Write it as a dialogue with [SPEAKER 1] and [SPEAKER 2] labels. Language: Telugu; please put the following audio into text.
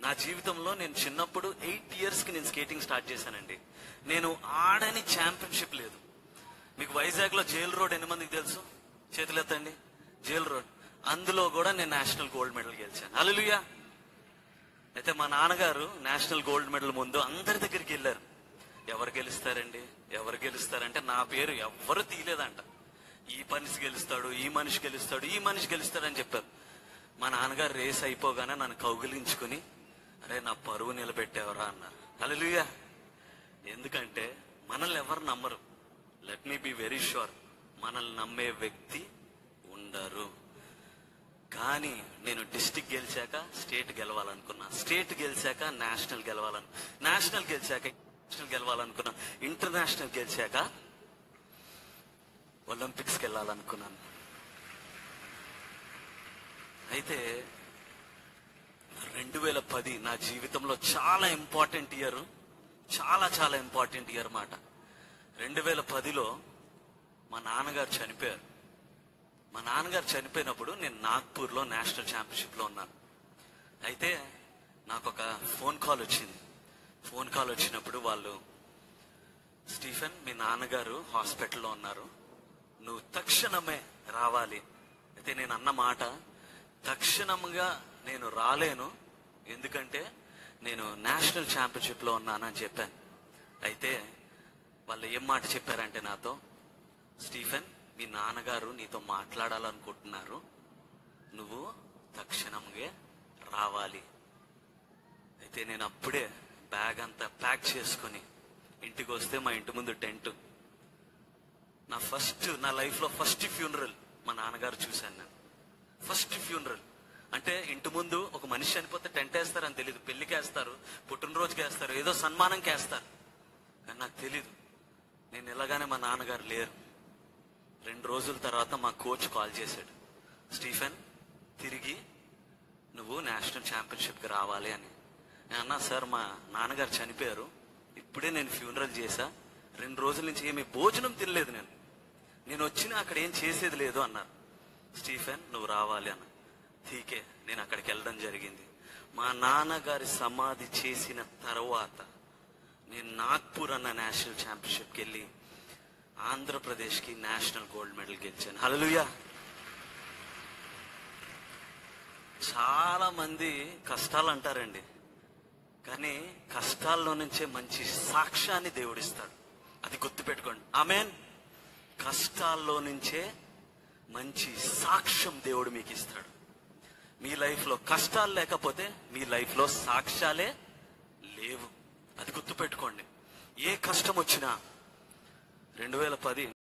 [SPEAKER 1] నా జీవితంలో నేను చిన్నప్పుడు 8 yearsకి నేను స్కేటింగ్ స్టార్ట్ చేశానండి. నేను ఆడని ఛాంపియన్షిప్ లేదు. మీకు వైజాగ్లో జైల్ రోడ్ ఎన్ని మందికి తెలుసు? చేతులు ఎత్తండి. జైల్ రోడ్, అందులో కూడా నేను నేషనల్ గోల్డ్ మెడల్ గెలిచాను. హల్లెలూయా. అయితే మా నాన్నగారు నేషనల్ గోల్డ్ మెడల్ ముందు అందరి దగ్గరికి వెళ్ళారు. ఎవరు గెలుస్తారండి, ఎవరు గెలుస్తారంటే నా పేరు ఎవ్వరు తీయలేదంట. ఈ మనిషి గెలుస్తాడు, ఈ మనిషి గెలుస్తాడు, ఈ మనిషి గెలుస్తాడు అని చెప్పారు. మా నాన్నగారు రేస్ అయిపోగానే నన్ను కౌగిలించుకుని, అరే నా పరువు నిలబెట్టేవరా అన్నారు. హల్లెలూయా. ఎందుకంటే మనల్ని ఎవరు నమ్మరు. Let me be very sure, మనల్ని నమ్మే వ్యక్తి ఉండరు. కానీ నేను డిస్ట్రిక్ట్ గెలిచాక స్టేట్ గెలవాలనుకున్నా, స్టేట్ గెలిచాక నేషనల్ నేషనల్ గెలిచాక నేషనల్ గెలవాలనుకున్నా, ఇంటర్నేషనల్ గెలిచాక ఒలింపిక్స్కి వెళ్ళాలనుకున్నాను. అయితే 2010 నా జీవితంలో చాలా ఇంపార్టెంట్ ఇయర్, చాలా ఇంపార్టెంట్ ఇయర్ మాట. 2010లో మా నాన్నగారు చనిపోయారు. మా నాన్నగారు చనిపోయినప్పుడు నేను నాగ్పూర్లో నేషనల్ ఛాంపియన్షిప్లో ఉన్నాను. అయితే నాకు ఒక ఫోన్ కాల్ వచ్చింది. ఫోన్ కాల్ వచ్చినప్పుడు వాళ్ళు, స్టీఫెన్ మీ నాన్నగారు హాస్పిటల్లో ఉన్నారు, నువ్వు తక్షణమే రావాలి. అయితే నేను అన్న మాట, తక్షణంగా నేను రాలేను, ఎందుకంటే నేను నేషనల్ ఛాంపియన్షిప్లో ఉన్నానని చెప్పాను. అయితే వాళ్ళు ఏం మాట చెప్పారంటే నాతో, స్టీఫెన్ మీ నాన్నగారు నీతో మాట్లాడాలనుకుంటున్నారు, నువ్వు తక్షణంగా రావాలి. అయితే నేను అప్పుడే బ్యాగ్ అంతా ప్యాక్ చేసుకుని ఇంటికి వస్తే, మా ఇంటి ముందు టెంట్. నా లైఫ్లో ఫస్ట్ ఫ్యూనరల్ మా నాన్నగారు చూశాను నేను. ఫస్ట్ ఫ్యూనరల్ అంటే ఇంటి ముందు ఒక మనిషి చనిపోతే టెంట్ వేస్తారు అని తెలియదు, పెళ్లికి వేస్తారు, పుట్టినరోజుకి వేస్తారు, ఏదో సన్మానంకి వేస్తారు, కానీ నాకు తెలీదు. నేను ఎలాగానే మా నాన్నగారు లేరు. 2 రోజుల తర్వాత మా కోచ్ కాల్ చేశాడు, స్టీఫెన్ తిరిగి నువ్వు నేషనల్ ఛాంపియన్షిప్కి రావాలి అని. నేను అన్నా, సార్ మా నాన్నగారు చనిపోయారు, ఇప్పుడే నేను ఫ్యూనరల్ చేశా, 2 రోజుల నుంచి ఏమి భోజనం తినలేదు, నేను వచ్చినా అక్కడ ఏం చేసేది లేదు అన్నారు. స్టీఫెన్ నువ్వు రావాలి అన్న. ఠీకే, నేను అక్కడికి వెళ్ళడం జరిగింది. మా నాన్నగారి సమాధి చేసిన తర్వాత నేను నాగ్పూర్ అన్న నేషనల్ ఛాంపియన్షిప్కి వెళ్ళి ఆంధ్రప్రదేశ్కి నేషనల్ గోల్డ్ మెడల్ గెలిచాను. హల్లెలూయా. చాలా మంది కష్టాలు అంటారండి, కానీ కష్టాల్లో నుంచే మంచి సాక్ష్యాన్ని దేవుడిస్తాడు. అది గుర్తుపెట్టుకోండి. ఆమేన్. కష్టాల్లో నుంచే మంచి సాక్ష్యం దేవుడు మీకు ఇస్తాడు. మీ లైఫ్లో కష్టాలు లేకపోతే మీ లైఫ్లో సాక్ష్యాలే లేవు. అది గుర్తుపెట్టుకోండి. ఏ కష్టం వచ్చినా 2010